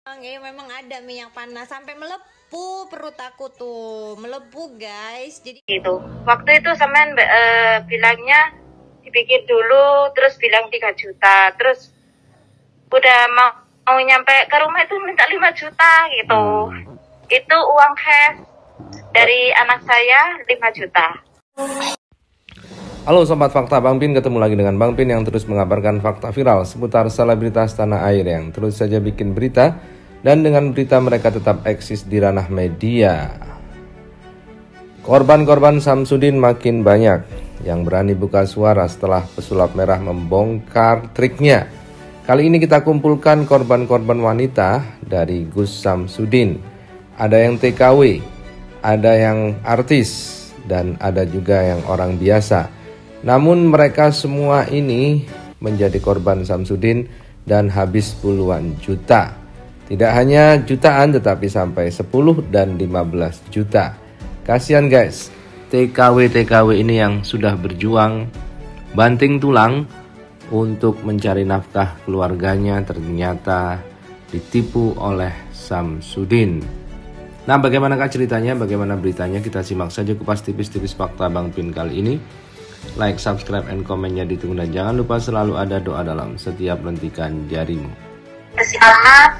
Memang ada minyak panas sampai melepuh perut aku tuh, melepuh guys. Jadi gitu. Waktu itu semen bilangnya dibikin dulu, terus bilang 3 juta, terus udah mau nyampe ke rumah itu minta 5 juta gitu. Itu uang cash dari anak saya 5 juta. Halo Sobat Fakta, Bang Pin ketemu lagi dengan Bang Pin yang terus mengabarkan fakta viral seputar selebritas tanah air yang terus saja bikin berita, dan dengan berita mereka tetap eksis di ranah media. Korban-korban Samsudin makin banyak yang berani buka suara setelah pesulap merah membongkar triknya. Kali ini kita kumpulkan korban-korban wanita dari Gus Samsudin. Ada yang TKW, ada yang artis, dan ada juga yang orang biasa. Namun mereka semua ini menjadi korban Samsudin dan habis puluhan juta. Tidak hanya jutaan tetapi sampai 10 dan 15 juta. Kasihan guys, TKW ini yang sudah berjuang banting tulang untuk mencari nafkah keluarganya ternyata ditipu oleh Samsudin. Nah, bagaimanakah ceritanya, bagaimana beritanya? Kita simak saja kupas tipis-tipis fakta Bang Pin kali ini. Like, subscribe, and komennya ditunggu, dan jangan lupa selalu ada doa dalam setiap lentikan jarimu. Karena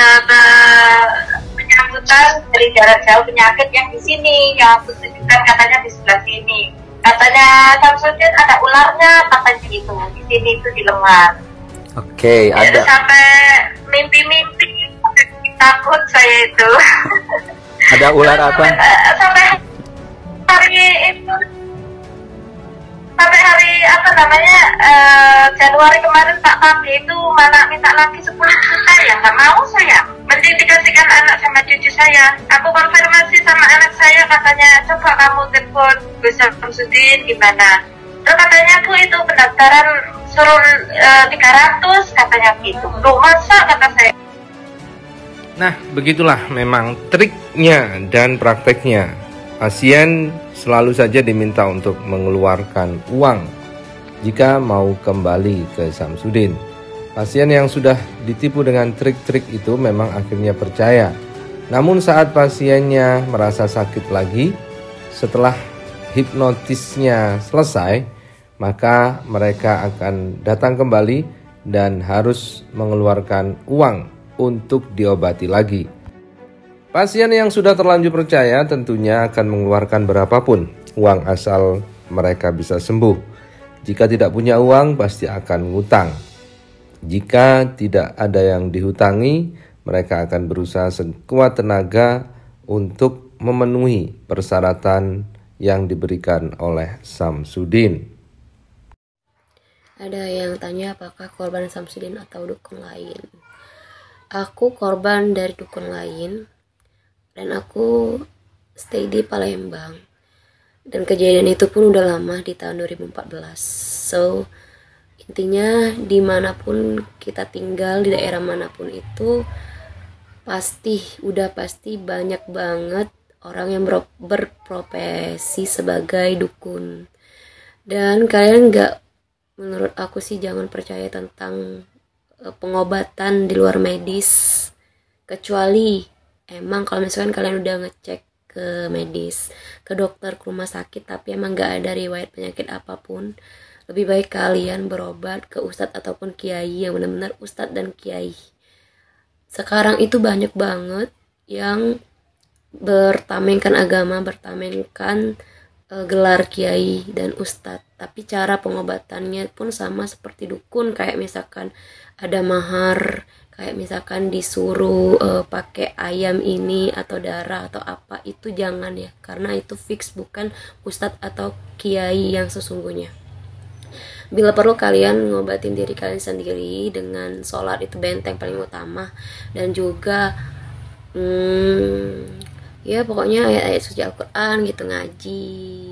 penyambutan dari jarak jauh penyakit yang di sini, yang aku tunjukkan katanya di sebelah sini. Katanya Samsudin ada ularnya, katanya gitu. Di sini itu di lengan. Oke, ada. Sampai mimpi-mimpi takut saya itu. Ada ular apa? Sampai hari itu. Sampai hari Januari kemarin Pak Pagi itu mana minta lagi 10 juta ya, nggak mau saya. Mending dikasihkan anak sama cucu saya. Aku konfirmasi sama anak saya, katanya coba kamu telepon Gus Samsudin gimana. Terus katanya Bu itu pendaftaran suruh 300 katanya gitu. Loh masa, kata saya. Nah, begitulah memang triknya dan prakteknya. Pasien selalu saja diminta untuk mengeluarkan uang jika mau kembali ke Samsudin. Pasien yang sudah ditipu dengan trik-trik itu memang akhirnya percaya. Namun saat pasiennya merasa sakit lagi, setelah hipnotisnya selesai, maka mereka akan datang kembali dan harus mengeluarkan uang untuk diobati lagi. Pasien yang sudah terlanjur percaya tentunya akan mengeluarkan berapapun uang asal mereka bisa sembuh. Jika tidak punya uang, pasti akan ngutang. Jika tidak ada yang dihutangi, mereka akan berusaha sekuat tenaga untuk memenuhi persyaratan yang diberikan oleh Samsudin. Ada yang tanya apakah korban Samsudin atau dukun lain. Aku korban dari dukun lain, dan aku stay di Palembang. Dan kejadian itu pun udah lama, di tahun 2014. So, intinya dimanapun kita tinggal, di daerah manapun itu, pasti banyak banget orang yang berprofesi sebagai dukun. Dan kalian menurut aku sih jangan percaya tentang pengobatan di luar medis, kecuali emang kalau misalkan kalian udah ngecek ke medis, ke dokter, ke rumah sakit, tapi emang gak ada riwayat penyakit apapun, lebih baik kalian berobat ke ustadz ataupun kiai yang benar-benar ustadz dan kiai. Sekarang itu banyak banget yang bertamengkan agama, bertamengkan gelar kiai dan ustadz, tapi cara pengobatannya pun sama seperti dukun. Kayak misalkan ada mahar, kayak misalkan disuruh pakai ayam ini atau darah atau apa, itu jangan ya, karena itu fix bukan ustadz atau kiai yang sesungguhnya. Bila perlu kalian ngobatin diri kalian sendiri dengan sholat, itu benteng paling utama. Dan juga ya pokoknya ayat-ayat suci Al-Quran gitu, ngaji,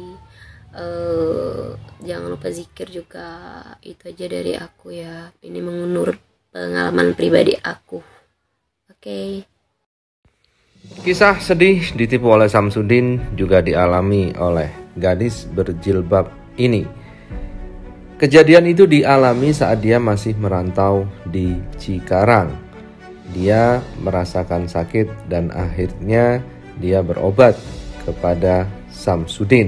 jangan lupa zikir juga. Itu aja dari aku ya, ini menurut pengalaman pribadi aku. Oke. Kisah sedih ditipu oleh Samsudin juga dialami oleh gadis berjilbab ini. Kejadian itu dialami saat dia masih merantau di Cikarang. dia merasakan sakit dan akhirnya dia berobat kepada Samsudin.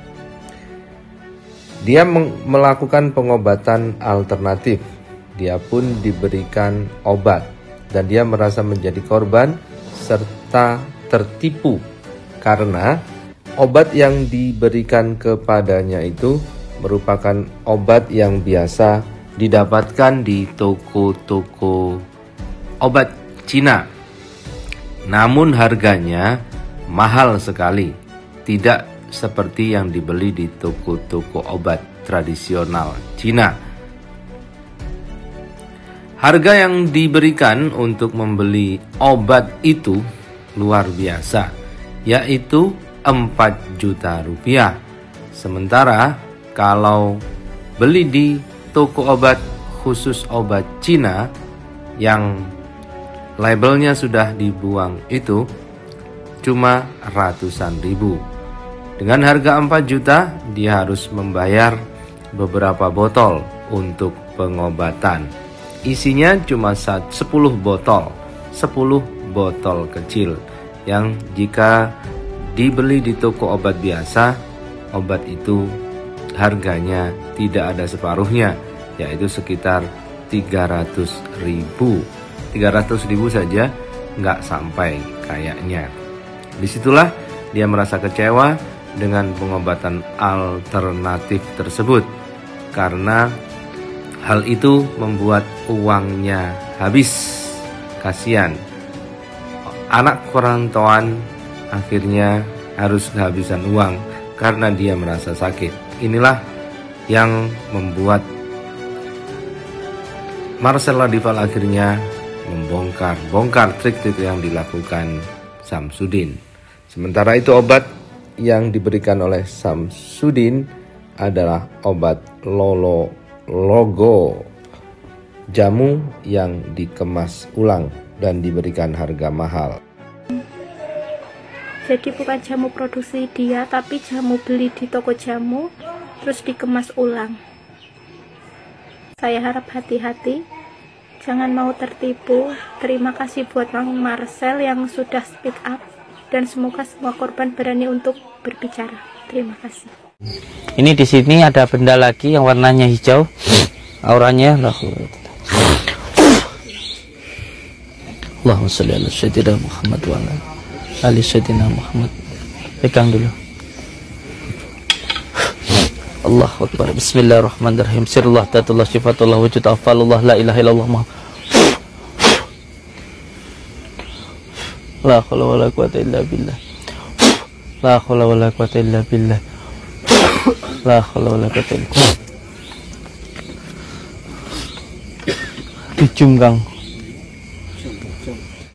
Dia melakukan pengobatan alternatif. Dia pun diberikan obat dan dia merasa menjadi korban serta tertipu karena obat yang diberikan kepadanya itu merupakan obat yang biasa didapatkan di toko-toko obat Cina. Namun harganya mahal sekali, tidak seperti yang dibeli di toko-toko obat tradisional Cina. Harga yang diberikan untuk membeli obat itu luar biasa, yaitu 4 juta rupiah. Sementara kalau beli di toko obat khusus obat Cina yang labelnya sudah dibuang itu cuma ratusan ribu. Dengan harga 4 juta, dia harus membayar beberapa botol untuk pengobatan. Isinya cuma 10 botol, 10 botol kecil yang jika dibeli di toko obat biasa, obat itu harganya tidak ada separuhnya, yaitu sekitar 300 ribu. 300 ribu saja nggak sampai kayaknya. Disitulah dia merasa kecewa dengan pengobatan alternatif tersebut karena hal itu membuat uangnya habis. Kasihan, anak perantauan akhirnya harus kehabisan uang karena dia merasa sakit. Inilah yang membuat Marcella Dival akhirnya membongkar trik-trik yang dilakukan Samsudin. Sementara itu obat yang diberikan oleh Samsudin adalah obat logo, jamu yang dikemas ulang dan diberikan harga mahal. Jadi bukan jamu produksi dia, tapi jamu beli di toko jamu terus dikemas ulang. Saya harap hati-hati, jangan mau tertipu. Terima kasih buat Mang Marcel yang sudah speak up, dan semoga semua korban berani untuk berbicara. Terima kasih. Ini di sini ada benda lagi yang warnanya hijau, auranya Allahumma sholli ala sayyidina Muhammad wa ala ali sayyidina Muhammad. Pegang dulu. Allahu Akbar. Bismillahirrahmanirrahim. Sirullah, tatullah, sifatullah, wujud afalullah, la ilaha illallah Muhammad. La haula wala quwata illa billah. La haula wala quwata illa billah. La haula wala quwata illa billah. Dicium, Kang.